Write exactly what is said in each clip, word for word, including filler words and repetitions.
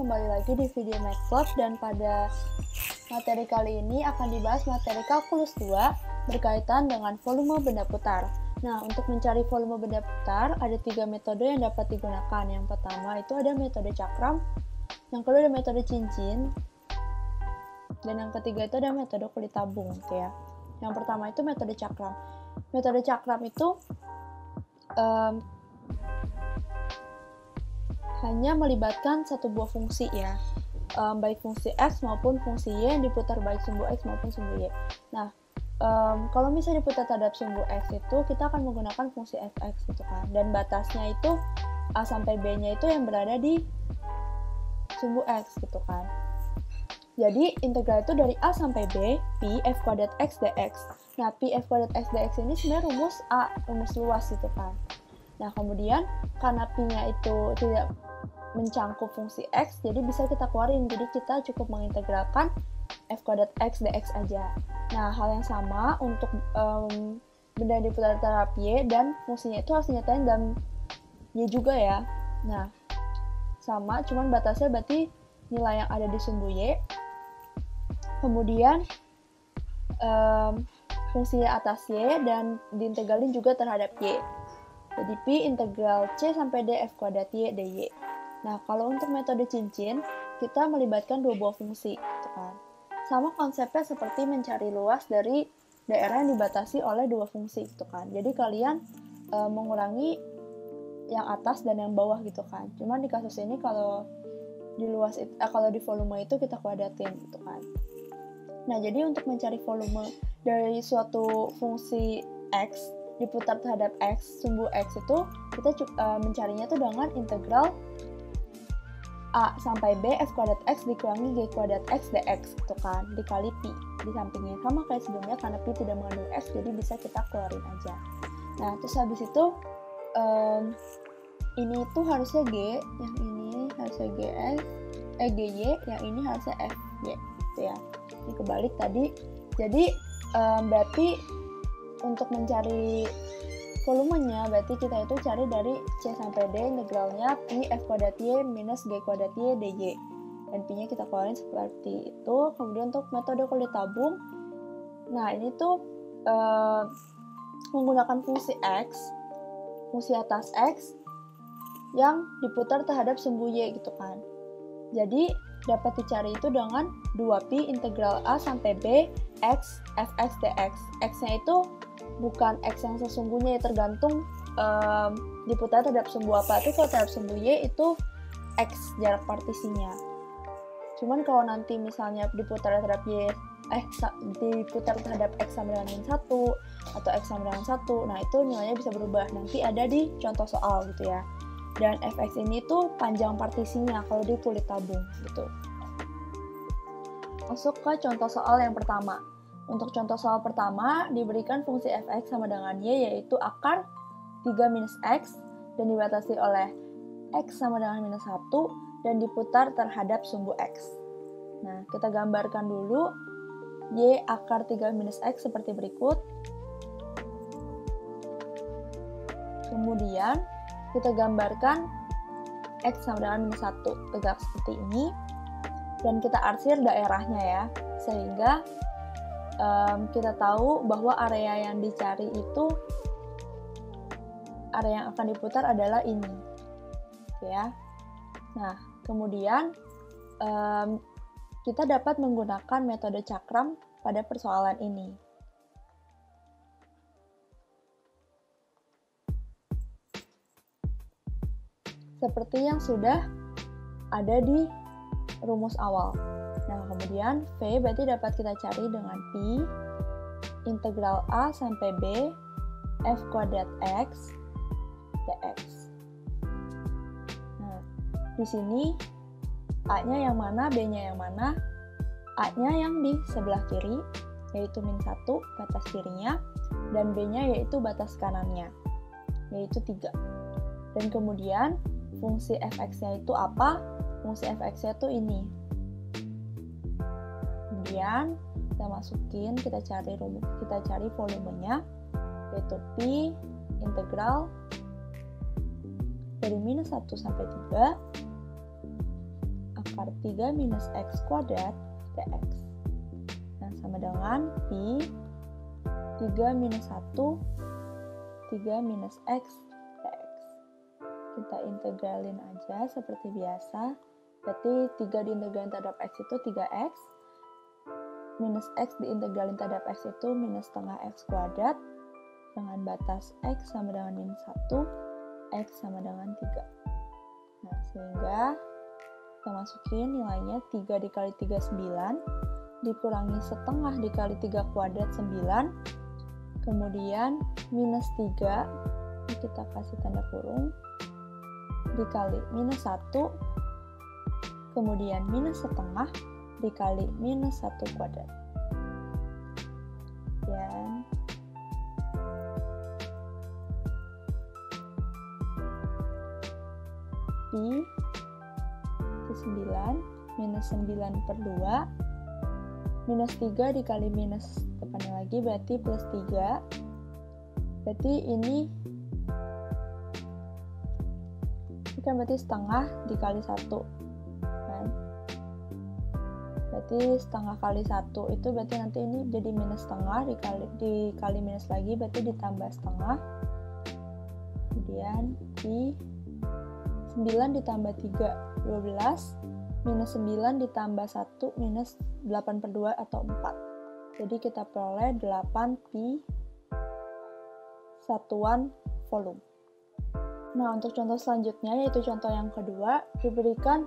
kembali lagi di video Matplotlib, dan pada materi kali ini akan dibahas materi kalkulus dua berkaitan dengan volume benda putar. Nah, untuk mencari volume benda putar ada tiga metode yang dapat digunakan. Yang pertama itu ada metode cakram, yang kedua ada metode cincin, dan yang ketiga itu ada metode kulit tabung gitu ya. Yang pertama itu metode cakram. Metode cakram itu um, hanya melibatkan satu buah fungsi ya, um, baik fungsi X maupun fungsi Y yang diputar baik sumbu X maupun sumbu Y. Nah, um, kalau misalnya diputar terhadap sumbu X itu, kita akan menggunakan fungsi f(x) gitu kan, dan batasnya itu A sampai B-nya itu yang berada di sumbu X gitu kan. Jadi, integral itu dari A sampai B, pi f kuadrat X dx. Nah, pi f kuadrat X dx ini sebenarnya rumus A, rumus luas gitu kan. Nah, kemudian, karena pi-nya itu tidak mencangkup fungsi X, jadi bisa kita keluarin. Jadi, kita cukup mengintegralkan f kuadrat X dx aja. Nah, hal yang sama untuk um, benda yang diputar terhadap Y, dan fungsinya itu harus dinyatain dalam Y juga ya. Nah, sama, cuman batasnya berarti nilai yang ada di sumbu Y. Kemudian, um, fungsinya atas Y, dan diintegralin juga terhadap Y. Jadi, pi integral C sampai D f kuadrat Y dy. Nah, kalau untuk metode cincin, kita melibatkan dua buah fungsi, gitu kan. Sama konsepnya seperti mencari luas dari daerah yang dibatasi oleh dua fungsi, gitu kan. Jadi, kalian e, mengurangi yang atas dan yang bawah, gitu kan. Cuman di kasus ini, kalau di luas itu, eh, kalau di volume itu kita kuadratin, gitu kan. Nah, jadi untuk mencari volume dari suatu fungsi X diputar terhadap X, sumbu X itu, kita uh, mencarinya itu dengan integral A sampai B f kuadrat X dikurangi G kuadrat X dx gitu kan, dikali pi di sampingnya. Sama kayak sebelumnya, karena pi tidak mengandung X, jadi bisa kita keluarin aja. Nah, terus habis itu um, ini tuh harusnya G, yang ini harusnya Gx, eh Gy, yang ini harusnya Fy gitu ya. Ini kebalik tadi. Jadi um, berarti untuk mencari volumenya, berarti kita itu cari dari C sampai D, integralnya pi f kuadrat Y minus G kuadrat Y dy. Dan pi-nya kita keluarin seperti itu. Kemudian untuk metode kulit tabung, nah ini tuh uh, menggunakan fungsi X, fungsi atas X, yang diputar terhadap sumbu Y gitu kan. Jadi, dapat dicari itu dengan dua pi integral A sampai B X fx dx. X-nya itu bukan X yang sesungguhnya, ya tergantung um, diputar terhadap sumbu apa. Tapi kalau terhadap sumbu Y itu X jarak partisinya. Cuman kalau nanti misalnya diputar terhadap Y, eh diputar terhadap X sama dengan min satu atau X sama dengan satu, nah itu nilainya bisa berubah. Nanti ada di contoh soal gitu ya. Dan fx ini tuh panjang partisinya kalau di kulit tabung gitu. Masuk ke contoh soal yang pertama. Untuk contoh soal pertama, diberikan fungsi fx sama dengan y, yaitu akar tiga minus x, dan dibatasi oleh x sama dengan minus satu, dan diputar terhadap sumbu x. Nah, kita gambarkan dulu y akar tiga minus x seperti berikut. Kemudian, kita gambarkan x sama dengan minus satu, tegak seperti ini. Dan kita arsir daerahnya ya, sehingga um, kita tahu bahwa area yang dicari itu, area yang akan diputar adalah ini, ya. Nah, kemudian um, kita dapat menggunakan metode cakram pada persoalan ini. Seperti yang sudah ada di rumus awal. Nah, kemudian V berarti dapat kita cari dengan pi integral A sampai B f kuadrat X dx. Nah, di sini A-nya yang mana, B-nya yang mana? A-nya yang di sebelah kiri, yaitu min satu, batas kirinya, dan B-nya yaitu batas kanannya, yaitu tiga. Dan kemudian, fungsi fx-nya itu apa? Fungsi fx-nya itu ini. Kemudian kita masukin, kita cari kita cari volumenya, yaitu pi integral dari minus satu sampai tiga akar tiga minus X kuadrat dx. Nah, sama dengan Pi tiga minus satu, tiga minus X dx. Kita integralin aja seperti biasa. Berarti tiga diintegralin terhadap X itu tiga X. Minus X diintegralin terhadap X itu minus setengah X kuadrat. Dengan batas X sama dengan minus satu, X sama dengan tiga. Nah, sehingga kita masukin nilainya tiga dikali tiga, sembilan. Dikurangi setengah dikali tiga kuadrat, sembilan. Kemudian minus tiga, ini kita kasih tanda kurung, dikali minus satu. Kemudian minus setengah dikali minus satu kuadrat. Dan Pi itu sembilan, minus sembilan per dua, minus tiga dikali minus depannya lagi berarti plus tiga. Berarti ini ini kan berarti setengah dikali satu. Berarti setengah kali satu itu berarti nanti ini jadi minus setengah dikali, dikali minus lagi berarti ditambah setengah. Kemudian Pi sembilan ditambah tiga, dua belas. Minus sembilan ditambah satu minus delapan per dua atau empat. Jadi kita peroleh delapan Pi satuan volume. Nah, untuk contoh selanjutnya yaitu contoh yang kedua, diberikan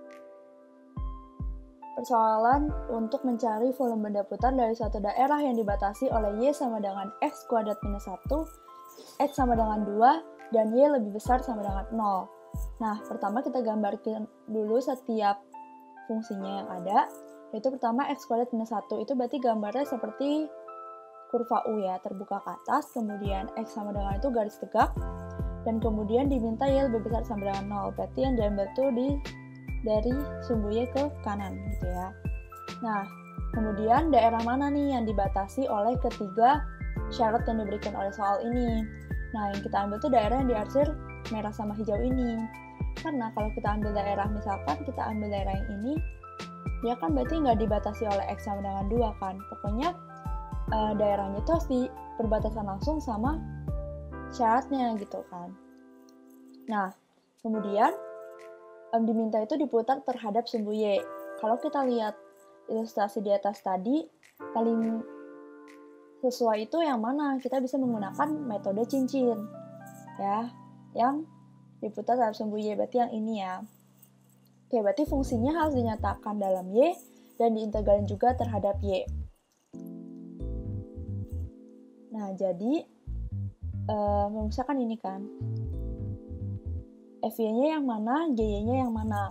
persoalan untuk mencari volume benda putar dari suatu daerah yang dibatasi oleh Y sama dengan X kuadrat minus satu, X sama dengan dua, dan Y lebih besar sama dengan nol. Nah, pertama kita gambarkan dulu setiap fungsinya yang ada, yaitu pertama X kuadrat minus satu, itu berarti gambarnya seperti kurva U ya, terbuka ke atas, kemudian X sama dengan itu garis tegak, dan kemudian diminta Y lebih besar sama dengan nol, berarti yang diambil itu di dari sumbu Y ke kanan gitu ya. Nah, kemudian daerah mana nih yang dibatasi oleh ketiga syarat yang diberikan oleh soal ini? Nah, yang kita ambil tuh daerah yang diarsir merah sama hijau ini. Karena kalau kita ambil daerah, misalkan kita ambil daerah yang ini, ya kan berarti nggak dibatasi oleh X sama dengan dua kan. Pokoknya uh, daerahnya itu harus di perbatasan langsung sama syaratnya gitu kan. Nah, kemudian um, diminta itu diputar terhadap sumbu Y. Kalau kita lihat ilustrasi di atas tadi, paling sesuai itu yang mana? Kita bisa menggunakan metode cincin, ya, yang diputar terhadap sumbu Y, berarti yang ini ya. Oke, berarti fungsinya harus dinyatakan dalam Y dan diintegralin juga terhadap Y. Nah, jadi um, misalkan ini kan, F Y-nya yang mana, G Y-nya yang mana.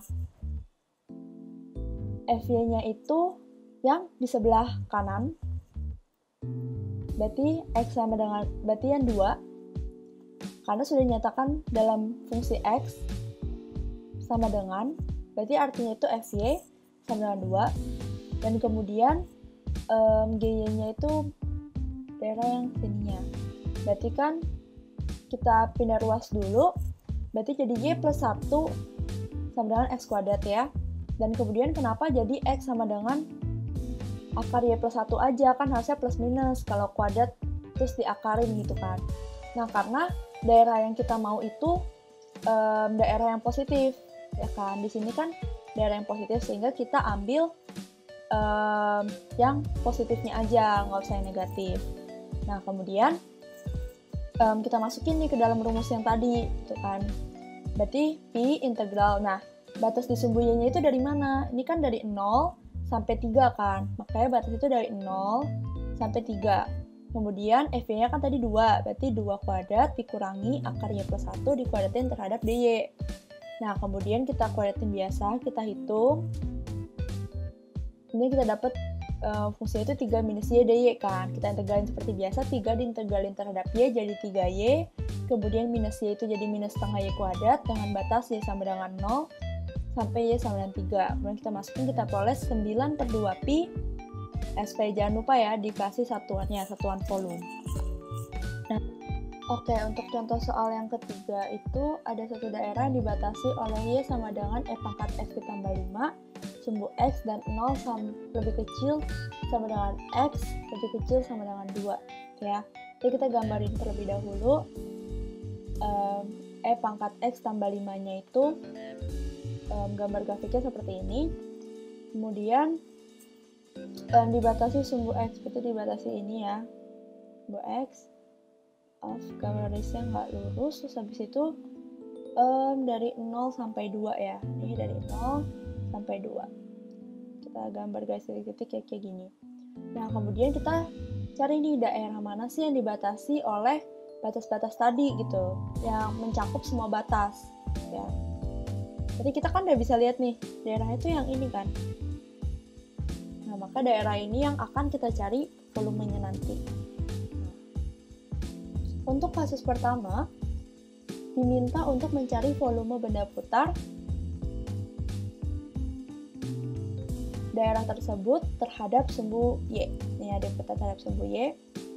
F Y-nya itu yang di sebelah kanan, berarti X sama dengan, berarti yang dua, karena sudah dinyatakan dalam fungsi X sama dengan, berarti artinya itu F Y sama dengan dua, dan kemudian um, G Y-nya itu daerah yang sininya, berarti kan kita pindah ruas dulu, berarti jadi Y plus satu sama dengan X kuadrat ya. Dan kemudian kenapa jadi X sama dengan akar Y plus satu aja, kan harusnya plus minus kalau kuadrat terus diakarin gitu kan. Nah, karena daerah yang kita mau itu um, daerah yang positif ya kan. Di sini kan daerah yang positif, sehingga kita ambil um, yang positifnya aja, nggak usah yang negatif. Nah, kemudian Um, kita masukin nih ke dalam rumus yang tadi, gitu kan. Berarti Pi integral, nah, batas di sumbu Y-nya itu dari mana? Ini kan dari nol sampai tiga kan, makanya batas itu dari nol sampai tiga. Kemudian F Y-nya kan tadi dua, berarti dua kuadrat dikurangi akar Y plus satu dikuadratin terhadap D Y. Nah, kemudian kita kuadratin biasa, kita hitung. Ini kita dapat Uh, fungsinya itu tiga minus Y dy kan. Kita integralin seperti biasa, tiga diintegralin terhadap Y jadi tiga Y, kemudian minus Y itu jadi minus setengah Y kuadrat dengan batas Y sama dengan nol sampai Y sama dengan tiga. Kemudian kita masukin, kita peroleh sembilan per dua Pi S P. Jangan lupa ya dikasih satuannya, satuan volume. Nah, Oke, untuk contoh soal yang ketiga itu ada satu daerah dibatasi oleh Y sama dengan E pangkat X ditambah lima, sumbu X dan nol sama lebih kecil sama dengan X lebih kecil sama dengan dua. Ya. Jadi kita gambarin terlebih dahulu. Um, E pangkat X tambah lima-nya itu um, gambar grafiknya seperti ini. Kemudian um, dibatasi sumbu X, itu dibatasi ini ya. Sumbu X. Of gambar listnya nggak lurus, terus habis itu um, dari nol sampai dua ya, ini dari nol sampai dua, kita gambar garis titik kayak kayak gini. Nah kemudian kita cari nih daerah mana sih yang dibatasi oleh batas-batas tadi gitu, yang mencakup semua batas ya. Jadi kita kan udah bisa lihat nih daerah itu yang ini kan. Nah maka daerah ini yang akan kita cari volumenya nanti. Untuk kasus pertama, diminta untuk mencari volume benda putar daerah tersebut terhadap sumbu Y. Ini ada putar terhadap sumbu Y.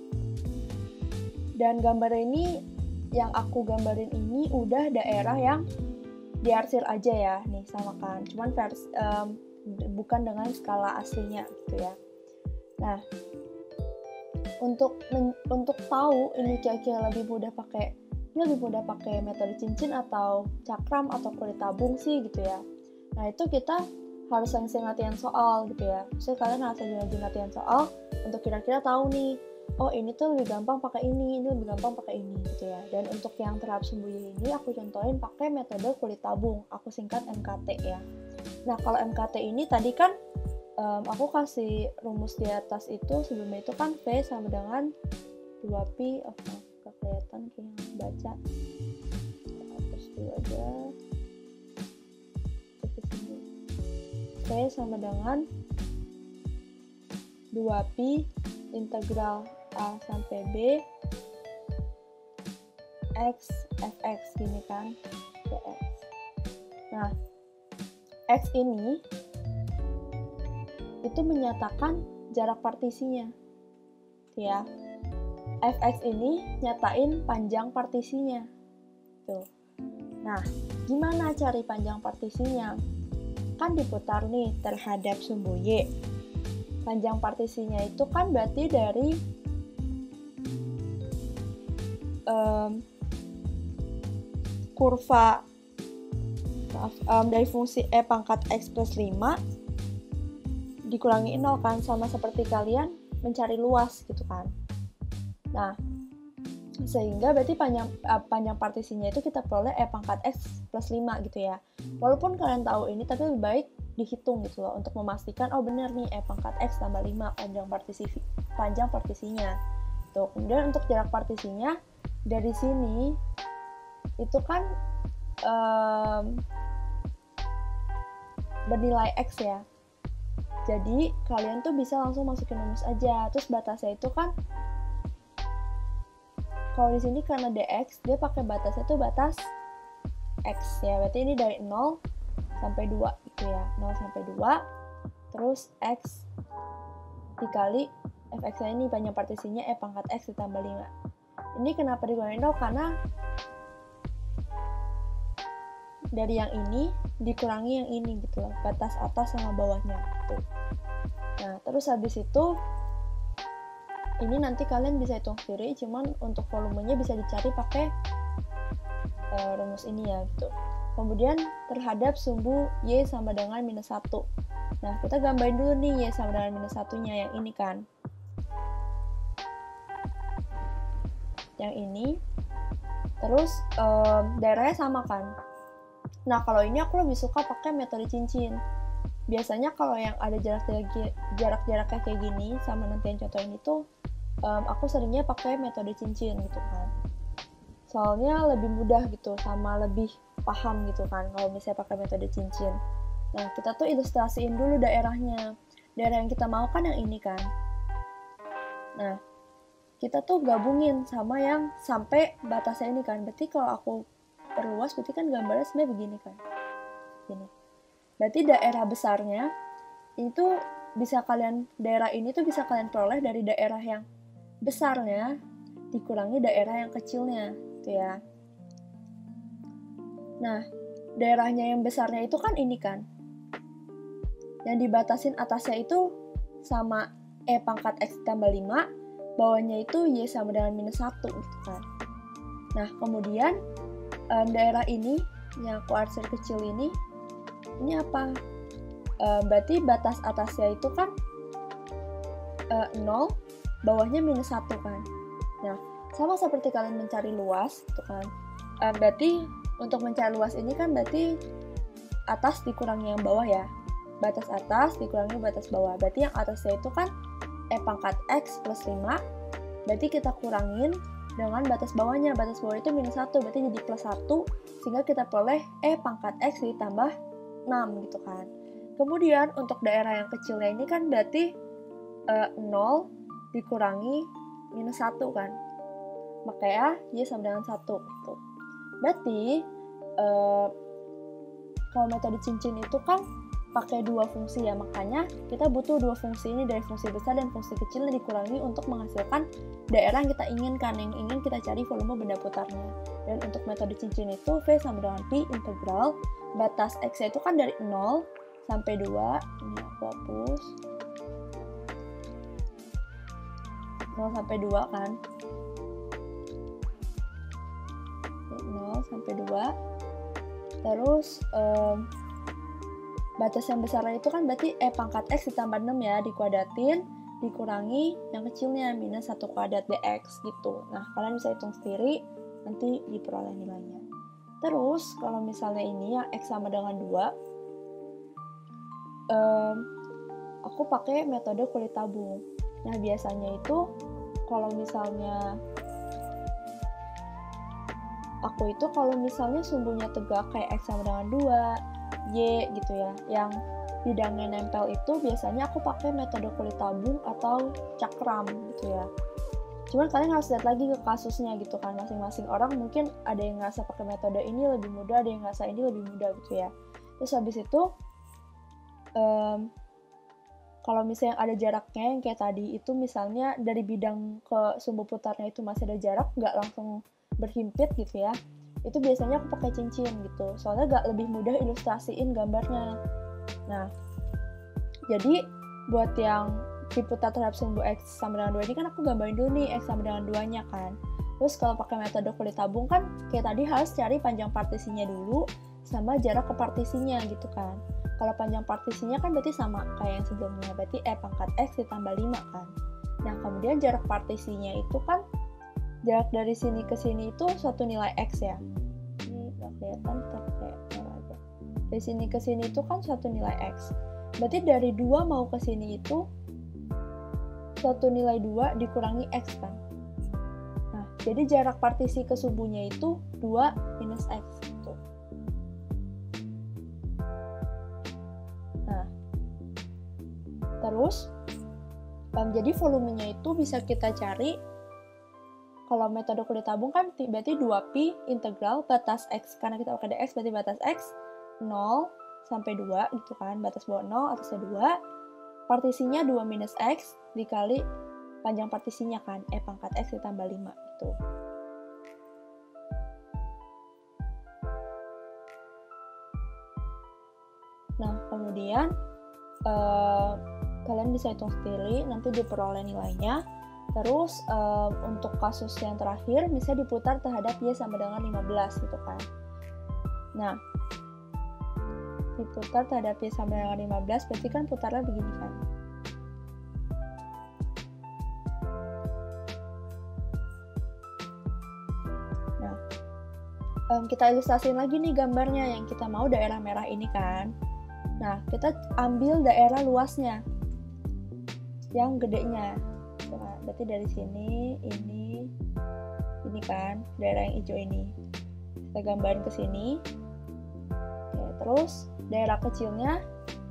Dan gambar ini, yang aku gambarin ini udah daerah yang diarsir aja ya, nih sama kan. Cuman versi, um, bukan dengan skala aslinya gitu ya. Nah, untuk men, untuk tahu ini kira-kira lebih mudah pakai ini lebih mudah pakai metode cincin atau cakram atau kulit tabung sih gitu ya. Nah itu kita harus sering-sering latihan soal gitu ya. Maksudnya kalian harus sering latihan soal untuk kira-kira tahu nih, oh ini tuh lebih gampang pakai ini, ini lebih gampang pakai ini gitu ya. Dan untuk yang terhadap sumbu Y ini aku contohin pakai metode kulit tabung, aku singkat M K T ya. Nah kalau M K T ini tadi kan Um, aku kasih rumus di atas itu, sebelumnya itu kan V sama dengan dua pi, oh gak kelihatan kayak yang baca, hapus dulu aja, V sama dengan dua pi integral A sampai B X Fx gini kan, Dx. Nah X ini itu menyatakan jarak partisinya ya. Fx ini nyatain panjang partisinya tuh. Nah gimana cari panjang partisinya? Kan diputar nih terhadap sumbu Y. Panjang partisinya itu kan berarti dari um, kurva maaf, um, dari fungsi E pangkat X plus lima dikurangi nol kan, sama seperti kalian mencari luas gitu kan. Nah, sehingga berarti panjang uh, panjang partisinya itu kita peroleh E pangkat X plus lima gitu ya. Walaupun kalian tahu ini, tapi lebih baik dihitung gitu loh untuk memastikan oh benar nih E pangkat X tambah lima panjang partisi panjang partisinya. Tuh, kemudian untuk jarak partisinya dari sini itu kan um, bernilai X ya. Jadi kalian tuh bisa langsung masukin rumus aja. Terus batasnya itu kan kalau di sini karena dx dia pakai batasnya tuh batas x ya. Berarti ini dari nol sampai dua gitu ya. nol sampai dua terus x dikali fx-nya ini panjang partisinya E pangkat X ditambah lima. Ini kenapa dikurangi nol? Karena dari yang ini dikurangi yang ini gitu loh, batas atas sama bawahnya tuh. Nah terus habis itu ini nanti kalian bisa hitung sendiri, cuman untuk volumenya bisa dicari pakai uh, rumus ini ya gitu. Kemudian terhadap sumbu Y sama dengan minus satu. Nah kita gambarin dulu nih Y sama dengan minus satunya yang ini kan, yang ini. Terus um, daerahnya sama kan. Nah, kalau ini aku lebih suka pakai metode cincin. Biasanya kalau yang ada jarak-jaraknya kayak gini, sama nanti yang contoh ini tuh, um, aku seringnya pakai metode cincin gitu kan. Soalnya lebih mudah gitu, sama lebih paham gitu kan, kalau misalnya pakai metode cincin. Nah, kita tuh ilustrasiin dulu daerahnya. Daerah yang kita mau kan yang ini kan. Nah, kita tuh gabungin sama yang sampai batasnya ini kan. Berarti kalau aku perluas, berarti kan gambarnya sebenarnya begini kan, gini. Berarti daerah besarnya itu bisa kalian, daerah ini tuh bisa kalian peroleh dari daerah yang besarnya dikurangi daerah yang kecilnya, gitu ya. Nah, daerahnya yang besarnya itu kan ini kan. Yang dibatasin atasnya itu sama E pangkat X ditambah lima, bawahnya itu Y sama dengan minus satu, gitu kan. Nah, kemudian um, daerah ini, yang kuartir kecil ini, ini apa? Um, berarti batas atasnya itu kan uh, nol, bawahnya minus satu kan. Nah, sama seperti kalian mencari luas, gitu kan. Um, berarti untuk mencari luas ini kan berarti atas dikurangi yang bawah ya. Batas atas dikurangi batas bawah. Berarti yang atasnya itu kan E pangkat X plus lima, berarti kita kurangin dengan batas bawahnya. Batas bawah itu minus satu, berarti jadi plus satu, sehingga kita peroleh E pangkat X ditambah enam, gitu kan. Kemudian untuk daerah yang kecilnya ini kan berarti uh, nol dikurangi minus satu kan. Makanya Y sama dengan satu, gitu. Berarti uh, kalau metode cincin itu kan pakai dua fungsi ya, makanya kita butuh dua fungsi ini dari fungsi besar dan fungsi kecil yang dikurangi untuk menghasilkan daerah yang kita inginkan, yang ingin kita cari volume benda putarnya. Dan untuk metode cincin itu V sama dengan Pi integral batas X itu kan dari nol sampai dua, ini aku hapus, nol sampai dua kan, nol sampai dua, terus um, batas yang besarnya itu kan berarti E pangkat X ditambah enam ya, dikuadratin, dikurangi yang kecilnya, minus satu kuadrat dx gitu. Nah, kalian bisa hitung sendiri, nanti diperoleh nilainya. Terus, kalau misalnya ini yang X sama dengan dua, um, aku pakai metode kulit tabung. Nah, biasanya itu, kalau misalnya, aku itu kalau misalnya sumbunya tegak kayak X sama dengan dua, Y gitu ya, yang bidangnya nempel itu biasanya aku pakai metode kulit tabung atau cakram gitu ya. Cuman kalian harus lihat lagi ke kasusnya gitu kan, masing-masing orang mungkin ada yang ngerasa pakai metode ini lebih mudah, ada yang ngerasa ini lebih mudah gitu ya. Terus habis itu um, kalau misalnya ada jaraknya yang kayak tadi itu, misalnya dari bidang ke sumbu putarnya itu masih ada jarak, nggak langsung berhimpit gitu ya, itu biasanya aku pakai cincin gitu, soalnya gak lebih mudah ilustrasiin gambarnya. Nah, jadi buat yang diputar terhadap sumbu X sama dengan dua ini kan aku gambarin dulu nih X sama dengan dua nya kan. Terus kalau pakai metode kulit tabung kan kayak tadi harus cari panjang partisinya dulu sama jarak ke partisinya gitu kan. Kalau panjang partisinya kan berarti sama kayak yang sebelumnya, berarti E pangkat X ditambah lima kan. Nah, kemudian jarak partisinya itu kan jarak dari sini ke sini itu suatu nilai X ya. Ini nggak kelihatan, tapi kayak merah aja. Dari sini ke sini itu kan suatu nilai X. Berarti dari dua mau ke sini itu suatu nilai dua dikurangi X kan. Nah, jadi jarak partisi ke sumbunya itu dua minus X gitu. Nah, terus um, jadi volumenya itu bisa kita cari. Kalau metode kulit tabung kan berarti dua pi integral batas X, karena kita pakai dx berarti batas X nol sampai dua gitu kan, batas bawah nol atasnya dua, partisinya dua minus X dikali panjang partisinya kan, E pangkat X ditambah lima gitu. Nah, kemudian eh, kalian bisa hitung sendiri, nanti diperoleh nilainya. Terus um, untuk kasus yang terakhir bisa diputar terhadap Y sama dengan lima belas gitu kan. Nah, diputar terhadap Y sama dengan lima belas berarti kan putarnya begini kan. Nah, um, kita ilustrasiin lagi nih gambarnya, yang kita mau daerah merah ini kan. Nah, kita ambil daerah luasnya yang gedenya. Berarti dari sini, ini, ini kan, daerah yang hijau ini. Kita gambarin ke sini. Oke, terus daerah kecilnya,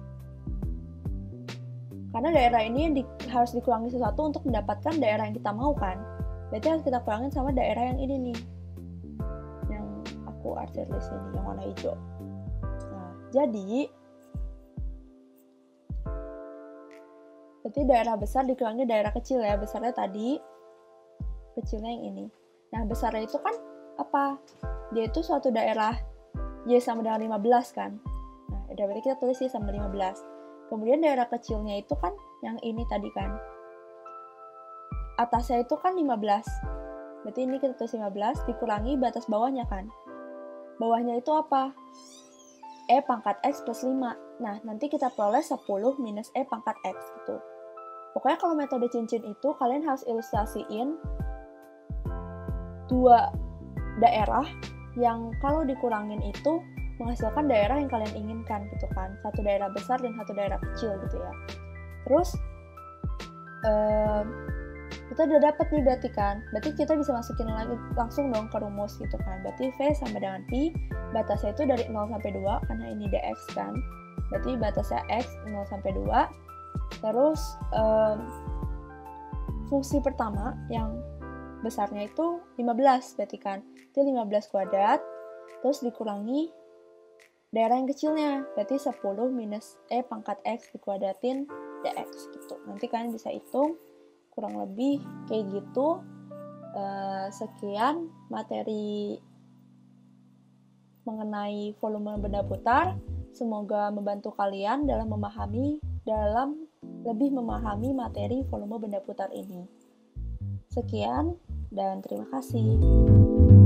karena daerah ini yang di, harus dikurangi sesuatu untuk mendapatkan daerah yang kita mau kan. Berarti harus kita kurangin sama daerah yang ini nih. Yang aku arsir di sini, yang warna hijau. Nah, jadi berarti daerah besar dikurangi daerah kecil ya, besarnya tadi kecilnya yang ini. Nah, besarnya itu kan apa? Dia itu suatu daerah Y sama dengan lima belas kan. Nah, berarti kita tulis Y sama lima belas. Kemudian daerah kecilnya itu kan yang ini tadi kan. Atasnya itu kan lima belas. Berarti ini kita tulis lima belas dikurangi batas bawahnya kan. Bawahnya itu apa? E pangkat X plus lima. Nah, nanti kita peroleh sepuluh minus E pangkat X gitu. Pokoknya kalau metode cincin itu kalian harus ilustrasiin dua daerah yang kalau dikurangin itu menghasilkan daerah yang kalian inginkan gitu kan. Satu daerah besar dan satu daerah kecil gitu ya. Terus um, kita udah dapet nih berarti kan. Berarti kita bisa masukin lagi langsung dong ke rumus gitu kan. Berarti V sama dengan Pi, batasnya itu dari nol sampai dua karena ini dx kan. Berarti batasnya X nol sampai dua. Terus um, fungsi pertama yang besarnya itu lima belas berarti kan. Itu lima belas kuadrat terus dikurangi daerah yang kecilnya. Berarti sepuluh minus E pangkat X dikuadratin dx gitu. Nanti kalian bisa hitung kurang lebih kayak gitu. Uh, sekian materi mengenai volume benda putar. Semoga membantu kalian dalam memahami dalam lebih memahami materi volume benda putar ini. Sekian dan terima kasih.